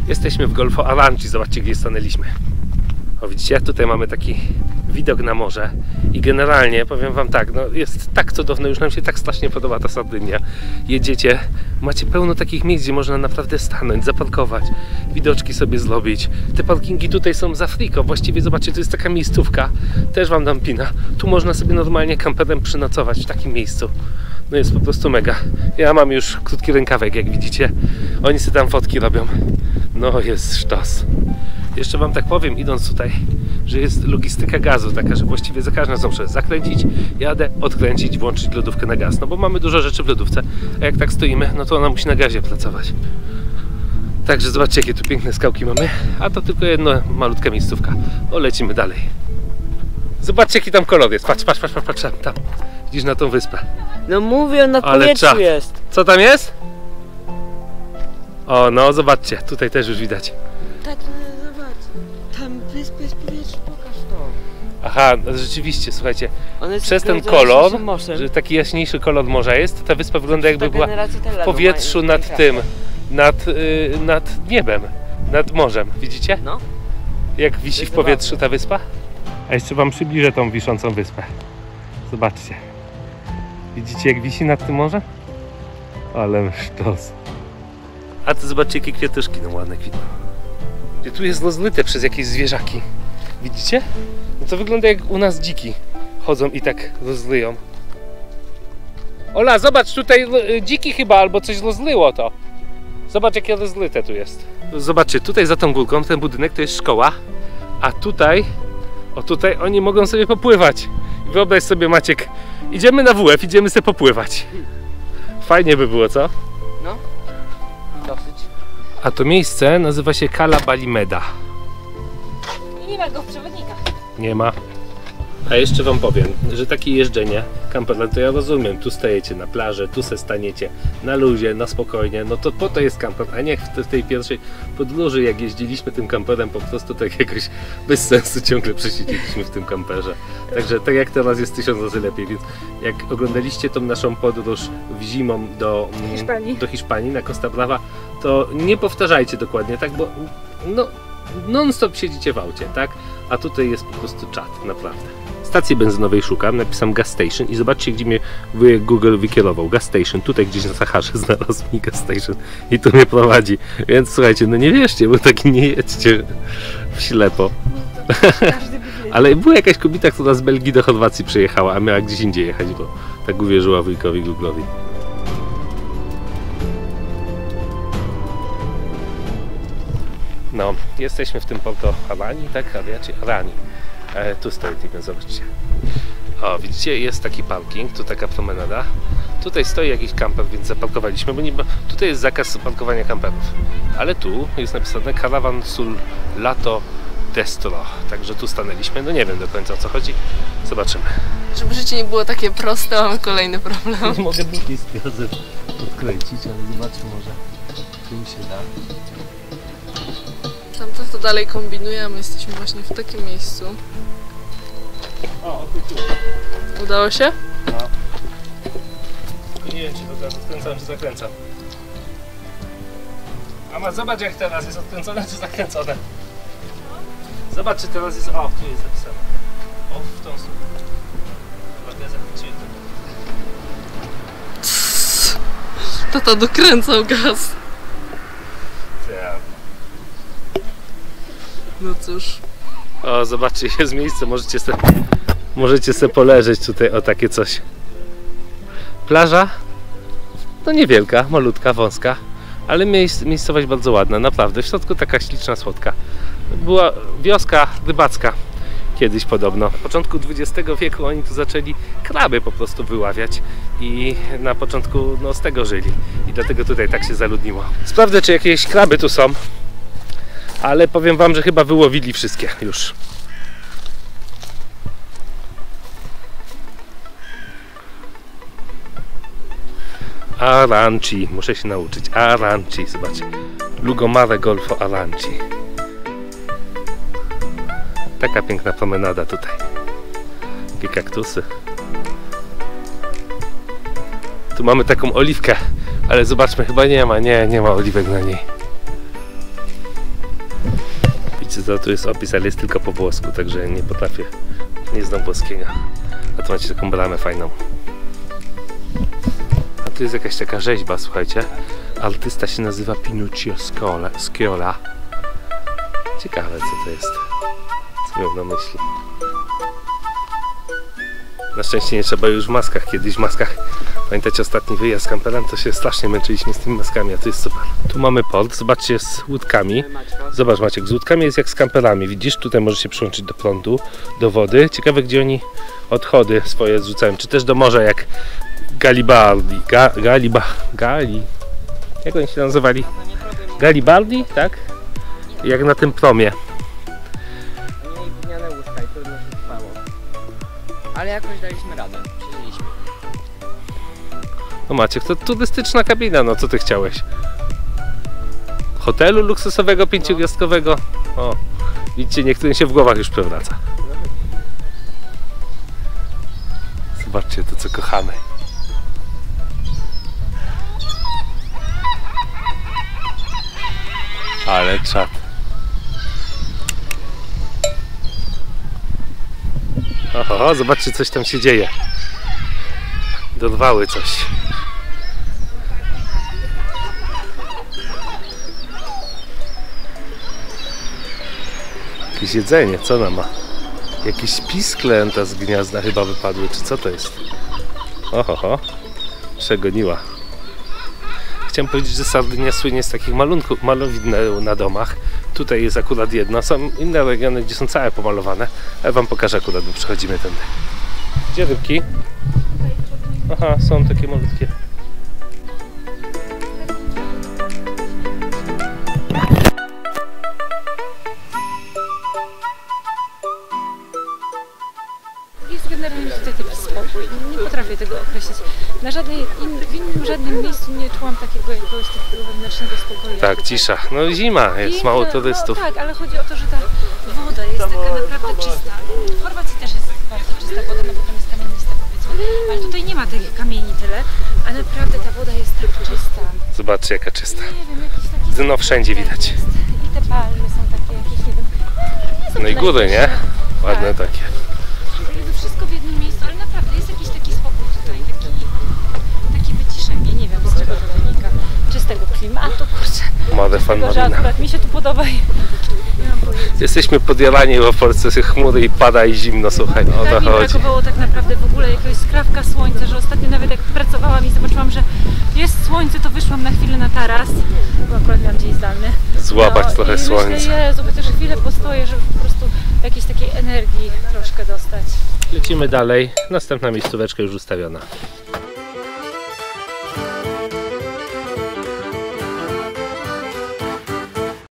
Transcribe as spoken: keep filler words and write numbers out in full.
Jesteśmy w Golfo Aranci, zobaczcie gdzie stanęliśmy. O widzicie, tutaj mamy taki widok na morze i generalnie powiem wam tak, no jest tak cudowne, już nam się tak strasznie podoba ta Sardynia. Jedziecie, macie pełno takich miejsc, gdzie można naprawdę stanąć, zaparkować, widoczki sobie zrobić. Te parkingi tutaj są za friko, właściwie zobaczcie, to jest taka miejscówka, też wam dam pina. Tu można sobie normalnie kamperem przynocować w takim miejscu. No jest po prostu mega. Ja mam już krótki rękawek, jak widzicie. Oni sobie tam fotki robią. No jest sztos. Jeszcze wam tak powiem, idąc tutaj, że jest logistyka gazu taka, że właściwie za każdym razem muszę zakręcić, jadę, odkręcić, włączyć lodówkę na gaz. No bo mamy dużo rzeczy w lodówce, a jak tak stoimy, no to ona musi na gazie pracować. Także zobaczcie, jakie tu piękne skałki mamy. A to tylko jedna malutka miejscówka. O, lecimy dalej. Zobaczcie, jaki tam kolor jest. Patrz, patrz, patrz, patrz, patrz tam. Widzisz na tą wyspę. No mówię, na powietrzu jest. Co tam jest? O, no zobaczcie, tutaj też już widać. Tak, no, zobacz. Tam wyspa jest powietrze, pokaż to. Aha, no, rzeczywiście, słuchajcie, One przez ten kolor, że taki jaśniejszy kolor morza jest, to ta wyspa wygląda jakby była w powietrzu nad tym, nad, yy, nad niebem, nad morzem, widzicie? No. Jak wisi w powietrzu ta wyspa? A jeszcze wam przybliżę tą wiszącą wyspę. Zobaczcie. Widzicie jak wisi nad tym morzem? Ale sztos. A to zobaczcie jakie kwiatuszki, no ładne kwitną. Tu jest rozlyte przez jakieś zwierzaki. Widzicie? No to wygląda jak u nas dziki. Chodzą i tak rozlyją. Ola, zobacz, tutaj dziki chyba albo coś rozlyło to. Zobacz jakie rozlyte tu jest. Zobaczcie, tutaj za tą górką ten budynek to jest szkoła. A tutaj, o tutaj oni mogą sobie popływać. Wyobraź sobie Maciek, idziemy na W F, idziemy sobie popływać. Fajnie by było, co? No, dosyć. A to miejsce nazywa się Cala Balimeda. I nie ma go w przewodnikach. Nie ma. A jeszcze wam powiem, że takie jeżdżenie kamperem to ja rozumiem, tu stajecie na plaży, tu se staniecie na luzie, na spokojnie, no to po to jest kamper, a nie w tej pierwszej podróży jak jeździliśmy tym kamperem po prostu tak jakoś bez sensu ciągle przesiedzieliśmy w tym kamperze. Także tak jak teraz jest tysiąc razy lepiej, więc jak oglądaliście tą naszą podróż w zimą do Hiszpanii, do Hiszpanii na Costa Brava, to nie powtarzajcie dokładnie tak, bo no non-stop siedzicie w aucie, tak? A tutaj jest po prostu czat, naprawdę. Stacji benzynowej szukam, napisam gas station i zobaczcie gdzie mnie wujek Google wykierował. Gas station, tutaj gdzieś na Saharze znalazł mi gas station i tu mnie prowadzi. Więc słuchajcie, no nie wierzcie, bo taki nie jedźcie w ślepo. Ale była jakaś kobieta, która z Belgii do Chorwacji przyjechała, a miała gdzieś indziej jechać, bo tak uwierzyła wujkowi Google'owi. No, jesteśmy w tym Porto Arani, tak? Czy Arani. E, tu stoi tymi, zobaczcie. O, widzicie, jest taki parking, tu taka promenada. Tutaj stoi jakiś kamper, więc zaparkowaliśmy, bo nie, tutaj jest zakaz parkowania kamperów. Ale tu jest napisane Caravan sul lato destro. Także tu stanęliśmy, no nie wiem do końca o co chodzi. Zobaczymy. Żeby życie nie było takie proste, mamy kolejny problem. Mogę buty z razem odkręcić, ale zobaczmy może, czy mi się da. Tam to, to dalej kombinuje, a my jesteśmy właśnie w takim miejscu. O, odkryciło. Udało się? No. Nie wiem, czy to teraz odkręcam, czy zakręcam. Ama zobacz jak teraz jest odkręcone, czy zakręcone. Zobacz, czy teraz jest... O, tu jest zapisane. O, w tą stronę. Uwaga, zachwyciłem to. Tata dokręcał gaz. Tak. No cóż. O, zobaczcie, jest miejsce, możecie sobie, możecie sobie poleżeć tutaj, o takie coś. Plaża, no niewielka, malutka, wąska, ale miejsc, miejscowość bardzo ładna, naprawdę. W środku taka śliczna, słodka. Była wioska rybacka kiedyś podobno. Na początku dwudziestego wieku oni tu zaczęli kraby po prostu wyławiać i na początku no, z tego żyli. I dlatego tutaj tak się zaludniło. Sprawdzę, czy jakieś kraby tu są. Ale powiem wam, że chyba wyłowili wszystkie już. Aranci, muszę się nauczyć. Aranci, zobaczcie. Lugomare Golfo Aranci. Taka piękna promenada tutaj. Jakie kaktusy. Tu mamy taką oliwkę, ale zobaczmy, chyba nie ma, nie, nie ma oliwek na niej. wiecie co, tu jest opis, ale jest tylko po włosku, także nie potrafię, nie znam włoskiego. A tu macie taką bramę fajną. A tu jest jakaś taka rzeźba, słuchajcie. Artysta się nazywa Pinuccio Scola. Scioli. Ciekawe co to jest. Co miał na myśli. Na szczęście nie trzeba już w maskach. Kiedyś w maskach, pamiętacie ostatni wyjazd z kamperem, to się strasznie męczyliśmy z tymi maskami, a to jest super. Tu mamy port, zobaczcie, z łódkami. Zobacz Maciek, z łódkami jest jak z kamperami. Widzisz, tutaj możesz się przyłączyć do prądu, do wody. Ciekawe gdzie oni odchody swoje zrzucają, czy też do morza jak Garibaldi. Ga, Galiba, Gali. Jak oni się nazywali? Garibaldi, tak? Jak na tym promie. Oni mieli pniane łóżka i trudno się trwało. Ale jakoś daliśmy radę, przeżyliśmy. No Maciek, to turystyczna kabina, no co ty chciałeś? Hotelu luksusowego, pięciogwiazdkowego? O, widzicie, niektórym się w głowach już przewraca. Zobaczcie to, co kochamy. Ale czad. Oho, zobaczcie, coś tam się dzieje. Dorwały coś. Jakieś jedzenie, co ona ma? Jakieś pisklęta z gniazda chyba wypadły, czy co to jest? Oho, przegoniła. Chciałem powiedzieć, że Sardynia słynie z takich malunków, malowidł na domach. Tutaj jest akurat jedno, są inne regiony, gdzie są całe pomalowane, ale wam pokażę akurat, bo przechodzimy tędy. Gdzie rybki? Aha, są takie malutkie. Jest generalnie tutaj taki spokój. Nie potrafię tego określić. Na żadnej, in, w innym żadnym miejscu nie czułam takiego jakiegoś takiego wewnętrznego spokoju. Tak, cisza. No zima, jest mało Piękne, turystów. No, tak, ale chodzi o to, że ta woda jest taka naprawdę czysta. W Chorwacji też jest bardzo czysta woda, no bo tam jest kamienista powiedzmy. Ale tutaj nie ma takich kamieni tyle, a naprawdę ta woda jest tak czysta. Zobaczcie jaka czysta. Nie wiem, jakiś taki... Dno wszędzie widać. Jest. I te palmy są takie jakieś, nie wiem... są No i góry, nie? Ładne tak. takie. Jakby wszystko w jednym miejscu, ale naprawdę jest jakiś taki spokój tutaj, taki, takie wyciszenie, nie wiem z czego to wynika, czystego klimatu, kurczę, Młode fan tego, że Marina. akurat mi się tu podoba i nie mam pojęcia. Jesteśmy podjarani, bo w Polsce są chmury i pada i zimno, słuchaj, o Tak to mi chodzi. brakowało tak naprawdę w ogóle jakiegoś skrawka słońca, że ostatnio nawet jak pracowałam i zobaczyłam, że jest słońce, to wyszłam na chwilę na taras, bo akurat miałam dzień zdalny. Złapać trochę i słońca. Myślę, Jezu, chociaż chwilę postoję, żeby po prostu jakiejś takiej energii troszkę dostać. Lecimy dalej, następna miejscóweczka już ustawiona.